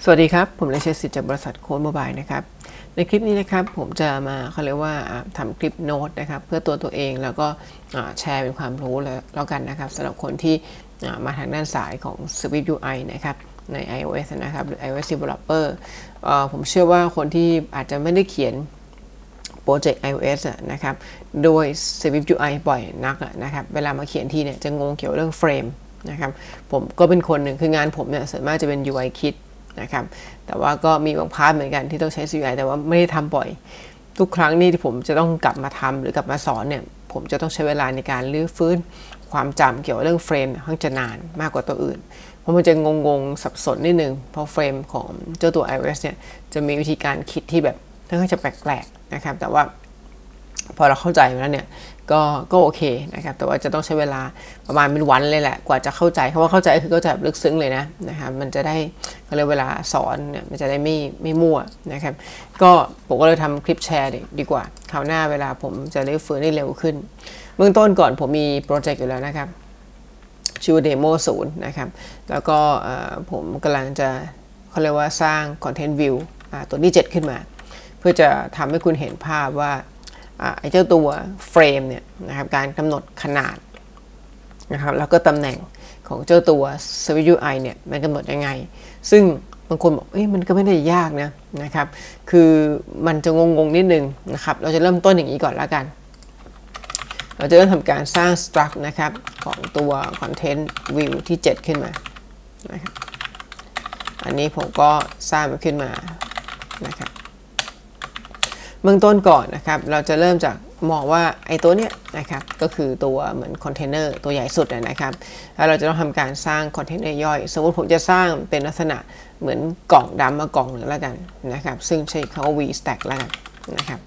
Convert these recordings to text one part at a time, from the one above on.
สวัสดีครับผมเลเชสิทธิ์จากบริษัทโค้ดโมบายนะครับในคลิปนี้นะครับผมจะมาเขาเรียกว่าทำคลิปโน้ตนะครับเพื่อตัวเองแล้วก็แชร์เป็นความรู้แล้วกันนะครับสำหรับคนที่มาทางด้านสายของ Swift UI นะครับใน iOS นะครับหรือ iOS Developer ผมเชื่อว่าคนที่อาจจะไม่ได้เขียนโปรเจกต์ iOS นะครับโดย Swift UI บ่อยนักนะครับเวลามาเขียนทีเนี่ยจะงงเกี่ยวเรื่องเฟรมนะครับผมก็เป็นคนหนึ่งคืองานผมเนี่ยส่วนมากจะเป็น UI Kitนะครับแต่ว่าก็มีบางพาร์ทเหมือนกันที่ต้องใช้ CUI แต่ว่าไม่ได้ทำบ่อยทุกครั้งนี่ที่ผมจะต้องกลับมาทำหรือกลับมาสอนเนี่ยผมจะต้องใช้เวลาในการรื้อฟื้นความจำเกี่ยวกับเรื่องเฟรมค่อนข้างจะนานมากกว่าตัวอื่นเพราะมันจะงงสับสนนิดนึงเพราะเฟรมของเจ้าตัว iOS เนี่ยจะมีวิธีการคิดที่แบบค่อนข้างจะแปลกๆนะครับแต่ว่าพอเราเข้าใจแล้วเนี่ยก็โอเคนะครับแต่ว่าจะต้องใช้เวลาประมาณเป็นวันเลยแหละกว่าจะเข้าใจคำว่าเข้าใจคือเข้าใจแบบลึกซึ้งเลยนะครับมันจะได้เขาเรียกเวลาสอนเนี่ยมันจะได้ไม่มั่วนะครับก็ผมก็เลยทำคลิปแชร์ดีกว่าคราวหน้าเวลาผมจะได้ฟื้นได้เร็วขึ้นเบื้องต้นก่อนผมมีโปรเจกต์อยู่แล้วนะครับชื่อ Demo 0นะครับแล้วก็ผมกำลังจะเขาเรียกว่าสร้าง Content View ตัวที่7ขึ้นมาเพื่อจะทำให้คุณเห็นภาพว่าไอ้เจ้าตัวเฟรมเนี่ยนะครับการกำหนดขนาดนะครับแล้วก็ตำแหน่งของเจ้าตัว Swift UI เนี่ยมันกำหนดยังไงซึ่งบางคนบอกมันก็ไม่ได้ยากนะครับคือมันจะงงนิดนึงนะครับเราจะเริ่มต้นอย่างนี้ก่อนแล้วกันเราจะเริ่มทำการสร้าง struct นะครับของตัว content view ที่ 7 ขึ้นมานะครับอันนี้ผมก็สร้างมันขึ้นมานะครับเบื้องต้นก่อนนะครับเราจะเริ่มจากมองว่าไอ้ตัวเนี้ยนะครับก็คือตัวเหมือนคอนเทนเนอร์ตัวใหญ่สุดนะครับแล้วเราจะต้องทำการสร้างคอนเทนเนอร์ย่อยสมมติผมจะสร้างเป็นลักษณะเหมือนกล่องดำมากล่องหนึ่งแล้วกันนะครับซึ่งใช้คำว่า v stack แล้วกันนะครับ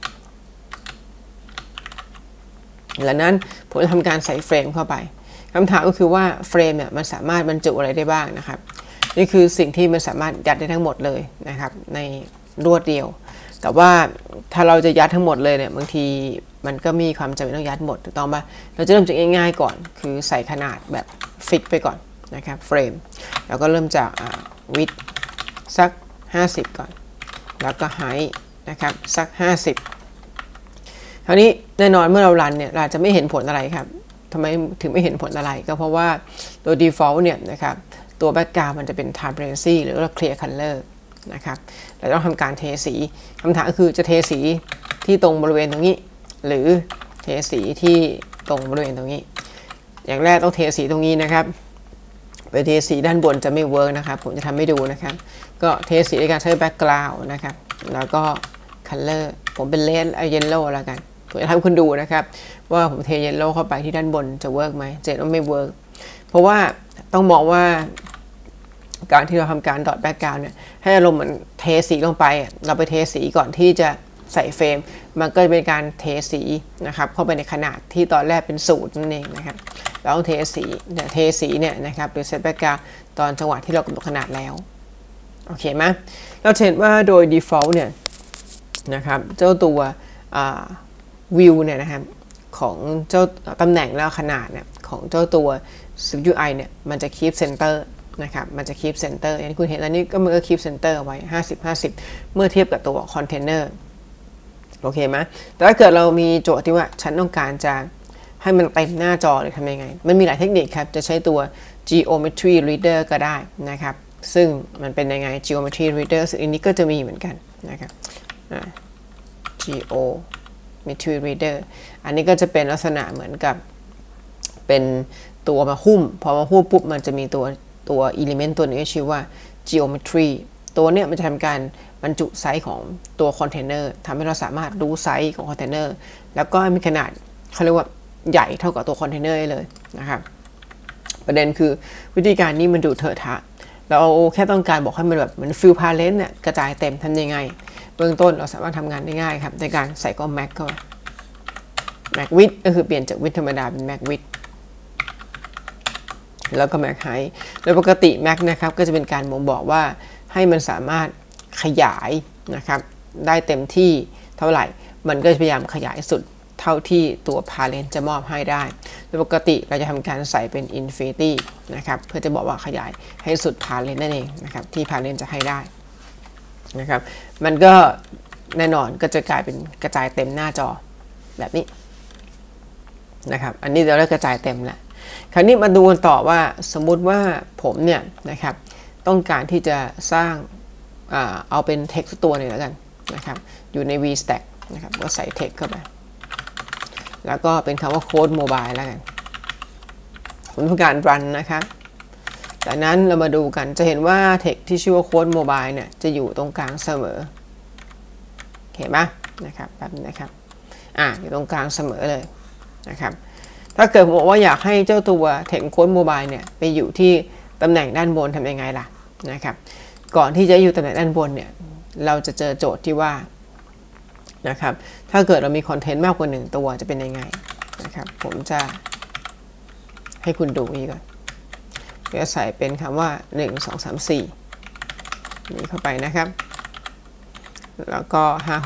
หลังนั้นผมจะทำการใส่เฟรมเข้าไปคำถามก็คือว่าเฟรมเนี่ยมันสามารถบรรจุอะไรได้บ้างนะครับนี่คือสิ่งที่มันสามารถยัดได้ทั้งหมดเลยนะครับในรวดเดียวแต่ว่าถ้าเราจะยัดทั้งหมดเลยเนี่ยบางทีมันก็มีความจำเป็นต้องยัดหมดถูกต้องป่ะเราจะเริ่มจากง่ายๆก่อนคือใส่ขนาดแบบฟิกไปก่อนนะครับเฟรมแล้วก็เริ่มจากwidthสัก50ก่อนแล้วก็ height นะครับสัก50คราวนี้แน่นอนเมื่อเรารันเนี่ยเราจะไม่เห็นผลอะไรครับทำไมถึงไม่เห็นผลอะไรก็เพราะว่าตัว default เนี่ยนะครับตัว background มันจะเป็น transparency หรือว่า clear colorนะครับเราต้องทำการเทสีคำถามคือจะเทสีที่ตรงบริเวณตรงนี้หรือเทสีที่ตรงบริเวณตรงนี้อย่างแรกต้องเทสีตรงนี้นะครับไปเทสีด้านบนจะไม่เวิร์กนะครับผมจะทำให้ดูนะครับก็เทสีในการใช้แบ็กกราวด์นะครับแล้วก็คัลเลอร์ผมเป็นเลดเยลโล่แล้วกันผมจะทำคุณดูนะครับว่าผมเทเยลโล่เข้าไปที่ด้านบนจะเวิร์กไหมเจ็ดว่าไม่เวิร์กเพราะว่าต้องมองว่าการที่เราทำการดอทแบ็กกราวด์เนี่ยให้อารมณ์เหมือนเทสีลงไปเราไปเทสีก่อนที่จะใส่เฟรมมันก็เป็นการเทสีนะครับเข้าไปในขนาดที่ตอนแรกเป็นสูตรนั่นเองนะครับเราต้องเทสีเนี่ยนะครับหรือเซตแบ็กกราวด์ตอนจังหวะที่เรากำหนดขนาดแล้วโอเคไหมเราเห็นว่าโดย default เนี่ยนะครับเจ้าตัวview เนี่ยนะครับของเจ้าตำแหน่งแล้วขนาดเนี่ยของเจ้าตัว Swift UI เนี่ยมันจะ keep centerนะครับมันจะ keep center อย่างที่คุณเห็นอันนี้ก็มันก็ keep center ไว้50-50เมื่อเทียบกับตัวคอนเทนเนอร์โอเคไหมแต่ถ้าเกิดเรามีโจทย์ที่ว่าฉันต้องการจะให้มันเต็มหน้าจอเลยทำยังไงมันมีหลายเทคนิคครับจะใช้ตัว geometry reader ก็ได้นะครับซึ่งมันเป็นยังไง geometry reader ซึ่งอันนี้ก็จะมีเหมือนกันนะครับ geometry reader อันนี้ก็จะเป็นลักษณะเหมือนกับเป็นตัวมาหุ้มพอมาหุ้มปุ๊บมันจะมีตัว element ตัวนี้ชื่อว่า geometry ตัวเนี้ยมันจะทำการบรรจุไซส์ของตัวคอนเทนเนอร์ทำให้เราสามารถรู้ไซส์ของคอนเทนเนอร์แล้วก็มีขนาดเขาเรียกว่าใหญ่เท่ากับตัวคอนเทนเนอร์เลยนะครับประเด็นคือวิธีการนี้มันดูเถอะทะเราแค่ต้องการบอกให้มันแบบเหมือนฟิลพาเลนต์เนี่ยกระจายเต็มทำยังไงเบื้องต้นเราสามารถทำงานได้ง่ายครับในการใส่ก็ max เข้าไป max width ก็คือเปลี่ยนจาก width ธรรมดาเป็น max widthแล้วก็ max height โดยปกติ max นะครับก็จะเป็นการบ่งบอกว่าให้มันสามารถขยายนะครับได้เต็มที่เท่าไหร่มันก็จะพยายามขยายสุดเท่าที่ตัว parent จะมอบให้ได้โดยปกติเราจะทำการใส่เป็น infinity นะครับเพื่อจะบอกว่าขยายให้สุด parent นั่นเองนะครับที่ parent จะให้ได้นะครับมันก็แน่นอนก็จะกลายเป็นกระจายเต็มหน้าจอแบบนี้นะครับอันนี้เราได้กระจายเต็มแล้วคราวนี้มาดูกันต่อว่าสมมุติว่าผมเนี่ยนะครับต้องการที่จะสร้างเอาเป็น text ตัวหนึ่งแล้วกันนะครับอยู่ใน VStack นะครับก็ใส่ text เข้าไปแล้วก็เป็นคำว่า code mobile แล้วกันผมต้องการ run นะครับจากนั้นเรามาดูกันจะเห็นว่า text ที่ชื่อว่า code mobile เนี่ยจะอยู่ตรงกลางเสมอเห็นไหมนะครับแบบนี้นะครับอยู่ตรงกลางเสมอเลยนะครับถ้าเกิดผมบอกว่าอยากให้เจ้าตัว text code mobile เนี่ยไปอยู่ที่ตำแหน่งด้านบนทำยังไงล่ะนะครับก่อนที่จะอยู่ตำแหน่งด้านบนเนี่ยเราจะเจอโจทย์ที่ว่านะครับถ้าเกิดเรามีคอนเทนต์มากกว่า1ตัวจะเป็นยังไงนะครับผมจะให้คุณดูนี่ก่อนจะใส่เป็นคำว่า1 2 3 4นี่เข้าไปนะครับแล้วก็5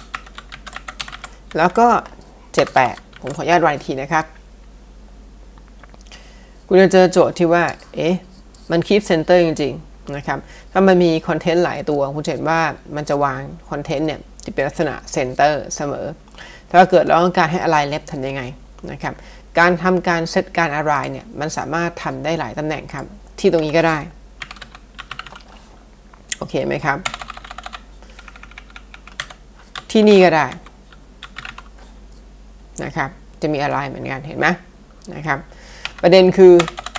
6แล้วก็7 8ผมขออนุญาตวางอีกทีนะครับคุณจะเจอโจทย์ที่ว่ามัน keep center จริงๆนะครับถ้ามันมีคอนเทนต์หลายตัวคุณเห็นว่ามันจะวางคอนเทนต์เนี่ยจะเป็นลักษณะ center เสมอถ้าเกิดเราต้องการให้ align left ทำยังไงนะครับการทำการเซตการ align เนี่ยมันสามารถทำได้หลายตำแหน่งครับที่ตรงนี้ก็ได้โอเคไหมครับที่นี่ก็ได้นะครับจะมี align เหมือนกันเห็นไหมนะครับประเด็นคือ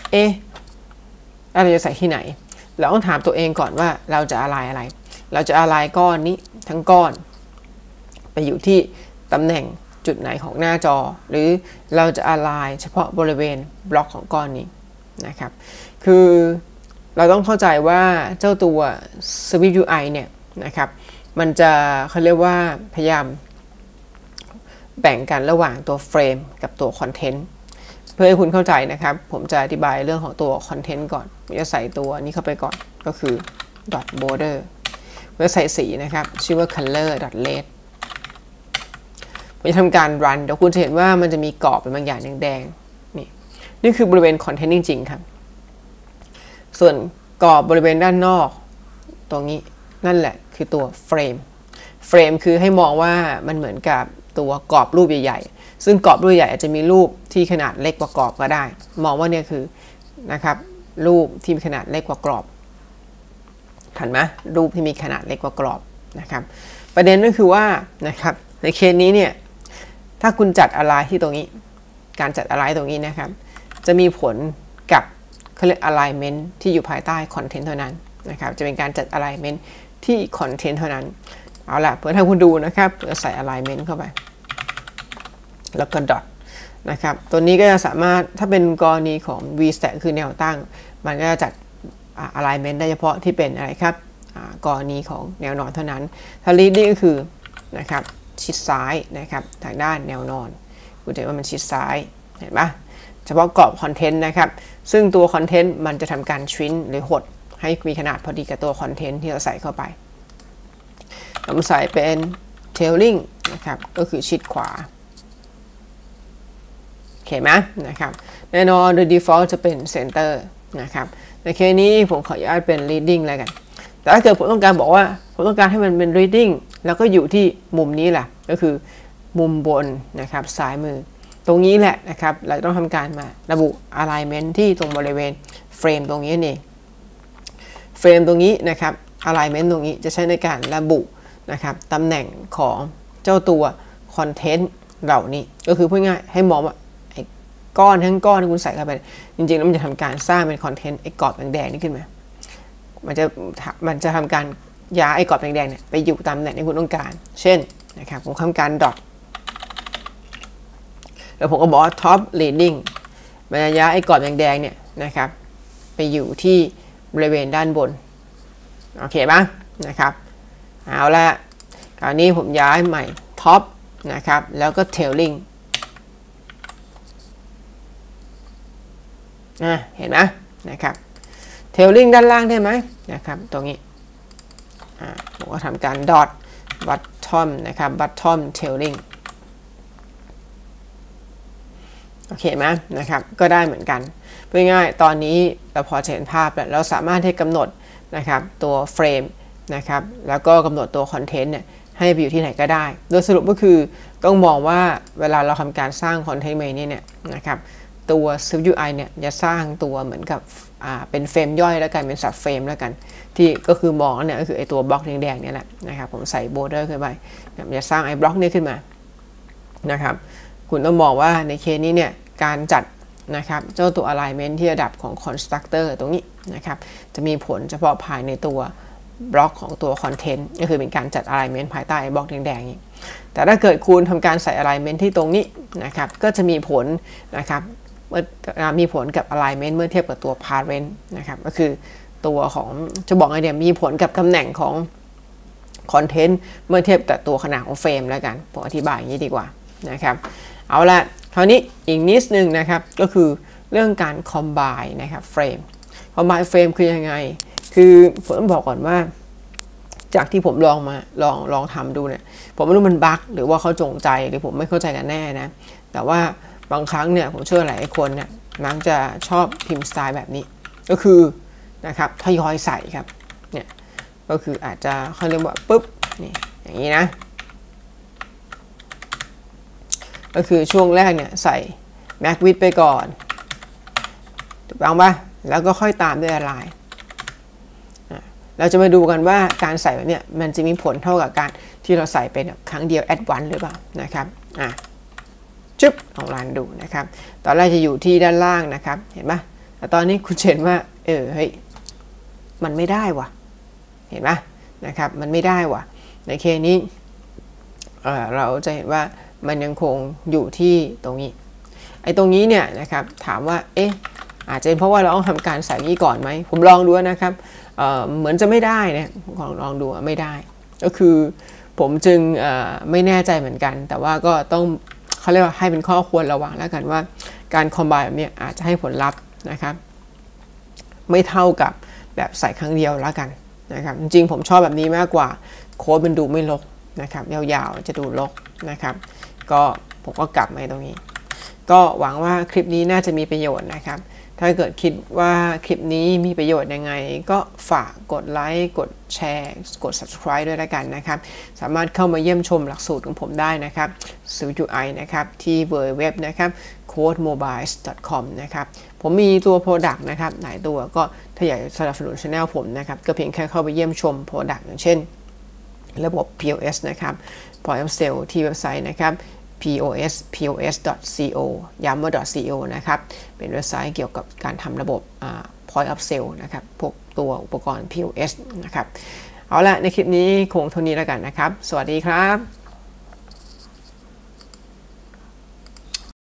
เราจะใส่ที่ไหนเราต้องถามตัวเองก่อนว่าเราจะอะไรเราจะอะไรก้อนนี้ทั้งก้อนไปอยู่ที่ตำแหน่งจุดไหนของหน้าจอหรือเราจะอะไรเฉพาะบริเวณบล็อกของก้อนนี้นะครับคือเราต้องเข้าใจว่าเจ้าตัว Swift UI เนี่ยนะครับมันจะเขาเรียกว่าพยายามแบ่งกันระหว่างตัวเฟรมกับตัวคอนเทนต์เพื่อให้คุณเข้าใจนะครับผมจะอธิบายเรื่องของตัวคอนเทนต์ก่อนผมจะใส่ตัวนี้เข้าไปก่อนก็คือ dot border เพื่อใส่สีนะครับชื่อว่า color dot red ผมจะทำการ run เดี๋ยวคุณจะเห็นว่ามันจะมีกรอบเป็นบางอย่างแดงๆนี่คือบริเวณคอนเทนต์จริงๆครับส่วนกรอบบริเวณด้านนอกตรงนี้นั่นแหละคือตัวเฟรมคือให้มองว่ามันเหมือนกับตัวกรอบรูปใหญ่ๆซึ่งกรอบรูปใหญ่อาจจะมีรูปที่ขนาดเล็กกว่ากรอบก็ได้มองว่าเนี่ยคือนะครับรูปที่มีขนาดเล็กกว่ากรอบทันไหมรูปที่มีขนาดเล็กกว่ากรอบนะครับประเด็นก็คือว่านะครับในเคสนี้เนี่ยถ้าคุณจัดอะไรที่ตรงนี้การจัดอะไรตรงนี้นะครับจะมีผลกับเขาเรียก alignment ที่อยู่ภายใต้ content เท่านั้นนะครับจะเป็นการจัด alignment ที่ content เท่านั้นเอาล่ะเพื่อให้คุณดูนะครับเพื่อใส่ alignment เข้าไปแล้วก็ dot นะครับตัวนี้ก็จะสามารถถ้าเป็นกรณีของ VStack คือแนวตั้งมันก็จะจัด alignment ได้เฉพาะที่เป็นอะไรครับกรณีของแนวนอนเท่านั้นถ้า leading ก็คือนะครับชิดซ้ายนะครับทางด้านแนวนอนคุณจะเห็นว่ามันชิดซ้ายเห็นปะเฉพาะกรอบคอนเทนต์นะครับซึ่งตัวคอนเทนต์มันจะทำการชินหรือหดให้มีขนาดพอดีกับตัวคอนเทนต์ที่เราใส่เข้าไปเราใส่เป็น tailing นะครับก็คือชิดขวาโอเคไหมนะครับแน่นอนโดย default จะเป็น center นะครับในเคสนี้ผมขออนุญาตเป็น leading แล้วกันแต่ถ้าเกิดผมต้องการบอกว่าผมต้องการให้มันเป็น leading แล้วก็อยู่ที่มุมนี้แหละก็คือมุมบนนะครับซ้ายมือตรงนี้แหละนะครับเราต้องทำการมาระบุ alignment ที่ตรงบริเวณเฟรมตรงนี้นี่เฟรมตรงนี้นะครับ alignment ตรงนี้จะใช้ในการระบุนะครับตำแหน่งของเจ้าตัวคอนเทนต์เหล่านี้ก็คือพูดง่ายให้มองว่าไอ้ก้อนทั้งก้อนที่คุณใส่เข้าไปจริงๆแล้วมันจะทำการสร้างเป็นคอนเทนต์ไอ้กรอบแดงๆนี่ขึ้นมามันจะทำการย้ายไอ้กรอบแดงๆเนี่ยไปอยู่ตามตำแหน่งที่คุณต้องการเช่นนะครับผมทำการ dotแล้วผมก็บอกว่า top leading มันจะย้ายไอ้กรอบแดงๆเนี่ยนะครับไปอยู่ที่บริเวณด้านบนโอเคปะนะครับเอาละคราวนี้ผมย้ายใหม่ top นะครับแล้วก็ tailing เห็นไหมนะครับ tailing ด้านล่างได้ไหมนะครับตรงนี้ผมก็ทำการ dot bottom นะครับ bottom tailing โอเคไหมนะครับก็ได้เหมือนกันพูดง่ายๆตอนนี้เราพอจะเห็นภาพแล้วเราสามารถที่กำหนดนะครับตัวเฟรมนะครับแล้วก็กำหนดตัวคอนเทนต์เนี่ยให้ไปอยู่ที่ไหนก็ได้โดยสรุปก็คือต้องมองว่าเวลาเราทำการสร้างคอนเทนต์ใหม่นี้เนี่ยนะครับตัว Swift UI เนี่ยจะสร้างตัวเหมือนกับเป็นเฟรมย่อยแล้วกันเป็น sub frame แล้วกันที่ก็คือมองเนี่ยก็คือไอตัวบล็อกแดงๆเนี่ยแหละนะครับผมใส่ border ขึ้นไปจะสร้างไอ้บล็อกนี้ขึ้นมานะครับคุณต้องมองว่าในเคสนี้เนี่ยการจัดนะครับเจ้าตัว alignment ที่ระดับของ constructor ตรงนี้นะครับจะมีผลเฉพาะภายในตัวบล็อกของตัว content ก็คือเป็นการจัด alignment ภายใต้บล็อกแดงๆนี้แต่ถ้าเกิดคุณทำการใส่ alignment ที่ตรงนี้นะครับก็จะมีผลนะครับมีผลกับ alignment เมื่อเทียบกับตัว parent นะครับก็คือตัวของจะบอกไงเนี่ยมีผลกับตำแหน่งของ content เมื่อเทียบกับตัวขนาดของเฟรมแล้วกันผมอธิบายอย่างนี้ดีกว่านะครับเอาละคราวนี้อีกนิดนึงนะครับก็คือเรื่องการ combine นะครับเฟรม combine เฟรมคือยังไงคือผมต้องบอกก่อนว่าจากที่ผมลองทำดูเนี่ยผมไม่รู้มันบั๊กหรือว่าเขาจงใจหรือผมไม่เข้าใจกันแน่นะแต่ว่าบางครั้งเนี่ยผมเชื่อหลายคนเนี่ยมักจะชอบพิมพ์สไตล์แบบนี้ก็คือนะครับทยอยใส่ครับเนี่ยก็คืออาจจะเขาเรียกว่าปุ๊บนี่อย่างนี้นะก็คือช่วงแรกเนี่ยใส่ Mac Width ไปก่อนถูกต้องปะแล้วก็ค่อยตามด้วยอะไรเราจะมาดูกันว่าการใส่แบบเนี้ยมันจะมีผลเท่ากับการที่เราใส่เป็นครั้งเดียว at once หรือเปล่านะครับจึ๊บลองรันดูนะครับตอนแรกจะอยู่ที่ด้านล่างนะครับเห็นปะแต่ตอนนี้คุณเห็นว่าเฮ้ยมันไม่ได้ว่ะเห็นปะนะครับมันไม่ได้ว่ะในเคสนี้เราจะเห็นว่ามันยังคงอยู่ที่ตรงนี้ไอ้ตรงนี้เนี่ยนะครับถามว่าอาจจะเป็นเพราะว่าเราต้องทำการใส่นี้ก่อนไหมผมลองดูนะครับเหมือนจะไม่ได้นะลองดูไม่ได้ก็คือผมจึงไม่แน่ใจเหมือนกันแต่ว่าก็ต้องเขาเรียกว่าให้เป็นข้อควรระวังแล้วกันว่าการคอมไบน์แบบนี้อาจจะให้ผลลัพธ์นะครับไม่เท่ากับแบบใส่ครั้งเดียวแล้วกันนะครับจริงๆผมชอบแบบนี้มากกว่าโค้ดมันดูไม่รกนะครับยาวๆจะดูรกนะครับก็ผมก็กลับมาตรงนี้ก็หวังว่าคลิปนี้น่าจะมีประโยชน์นะครับถ้าเกิดคิดว่าคลิปนี้มีประโยชน์ยังไงก็ฝากกดไลค์กดแชร์กด subscribe ด้วยแล้วกันนะครับสามารถเข้ามาเยี่ยมชมหลักสูตรของผมได้นะครับ Swift UI นะครับที่ www นะครับ codemobiles.com นะครับผมมีตัว Product นะครับหลายตัวก็ถ้าอยากสนับสนุน Channel ผมนะครับก็เพียงแค่เข้าไปเยี่ยมชม Product อย่างเช่นระบบ POS นะครับ Point of Sale ที่เว็บไซต์นะครับ pos.co ย้ำว่า .co นะครับเป็นเว็บไซต์เกี่ยวกับการทำระบบ Point of Sale นะครับพวกตัวอุปกรณ์ POS นะครับเอาละในคลิปนี้คงเท่านี้แล้วกันนะครับสวัสดีครับ